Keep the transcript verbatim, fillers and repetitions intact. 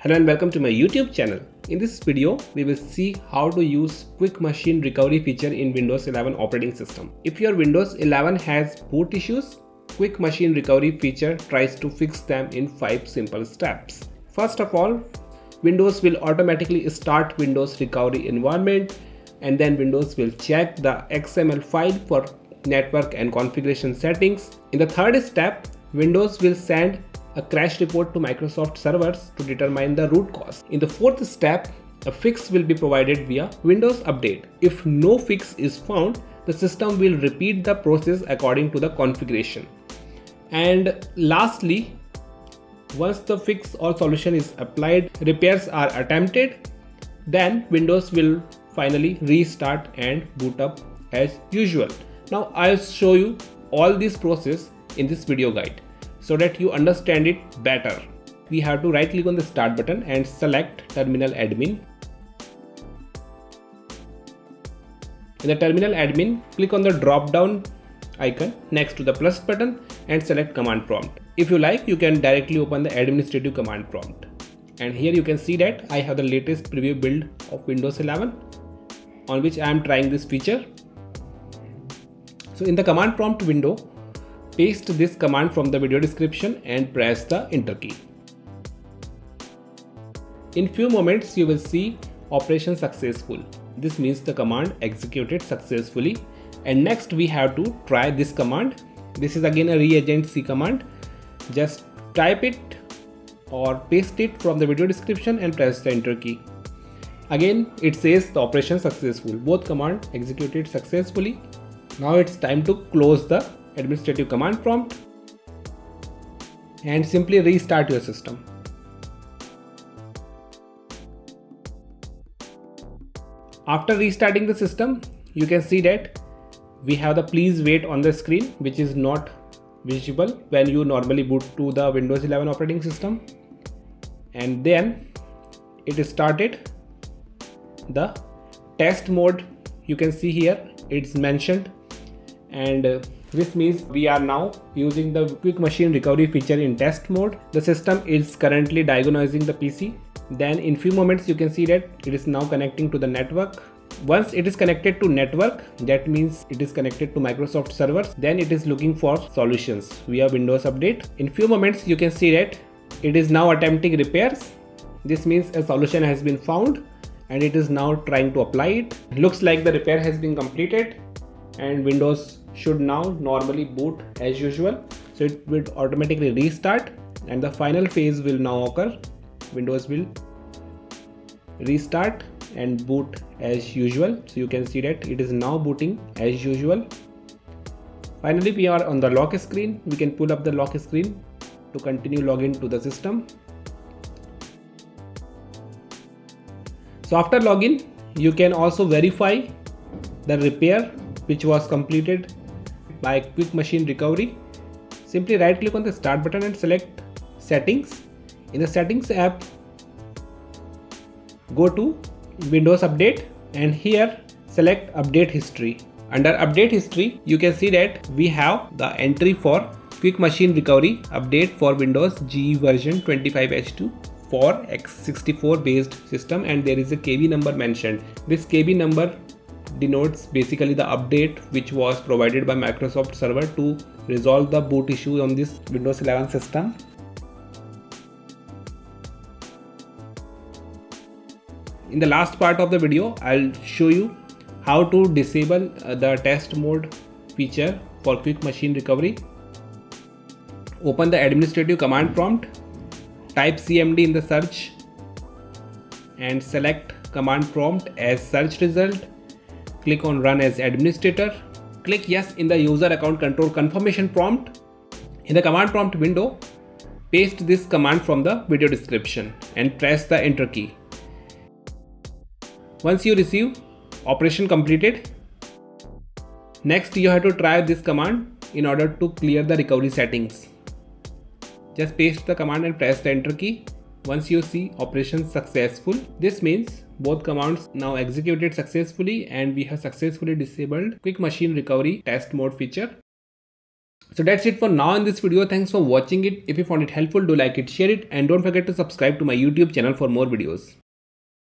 Hello and welcome to my YouTube channel. In this video, we will see how to use Quick Machine Recovery feature in Windows eleven operating system. If your Windows eleven has boot issues, Quick Machine Recovery feature tries to fix them in five simple steps. First of all, Windows will automatically start Windows recovery environment, and then Windows will check the X M L file for network and configuration settings. In the third step, Windows will send a crash report to Microsoft servers to determine the root cause. In the fourth step, a fix will be provided via Windows Update. If no fix is found, the system will repeat the process according to the configuration. And lastly, once the fix or solution is applied, repairs are attempted, then Windows will finally restart and boot up as usual. Now I'll show you all this process in this video guide, so that you understand it better. We have to right click on the start button and select terminal admin. In the terminal admin, click on the drop down icon next to the plus button and select command prompt. If you like, you can directly open the administrative command prompt. And here you can see that I have the latest preview build of Windows eleven on which I am trying this feature. So in the command prompt window, paste this command from the video description and press the enter key. In few moments you will see operation successful. This means the command executed successfully. And next we have to try this command. This is again a reagent C command. Just type it or paste it from the video description and press the enter key. Again it says the operation successful. Both commands executed successfully. Now it's time to close the administrative command prompt and simply restart your system. After restarting the system, you can see that we have the please wait on the screen, which is not visible when you normally boot to the Windows eleven operating system. And then it started the test mode. You can see here it's mentioned, and uh, this means we are now using the Quick Machine Recovery feature in test mode. The system is currently diagnosing the P C. Then in few moments you can see that it is now connecting to the network. Once it is connected to network, that means it is connected to Microsoft servers. Then it is looking for solutions via Windows Update. In few moments you can see that it is now attempting repairs. This means a solution has been found and it is now trying to apply it. Looks like the repair has been completed and Windows should now normally boot as usual. So it will automatically restart and the final phase will now occur. Windows will restart and boot as usual. So you can see that it is now booting as usual. Finally, we are on the lock screen. We can pull up the lock screen to continue login to the system. So after login, you can also verify the repair which was completed by Quick Machine Recovery. Simply right click on the start button and select settings. In the settings app, go to Windows Update and here select update history. Under update history, you can see that we have the entry for Quick Machine Recovery update for Windows G E version twenty-five H two for x sixty-four based system, and there is a K B number mentioned. This K B number denotes basically the update which was provided by Microsoft server to resolve the boot issue on this Windows eleven system. In the last part of the video, I'll show you how to disable uh, the test mode feature for Quick Machine Recovery. Open the administrative command prompt, type C M D in the search and select command prompt as search result. Click on run as administrator. Click yes in the user account control confirmation prompt. In the command prompt window, paste this command from the video description and press the enter key. Once you receive operation completed, next you have to try this command in order to clear the recovery settings. Just paste the command and press the enter key. Once you see operation successful, this means both commands now executed successfully and we have successfully disabled Quick Machine Recovery test mode feature. So that's it for now in this video. Thanks for watching it. If you found it helpful, do like it, share it, and don't forget to subscribe to my YouTube channel for more videos.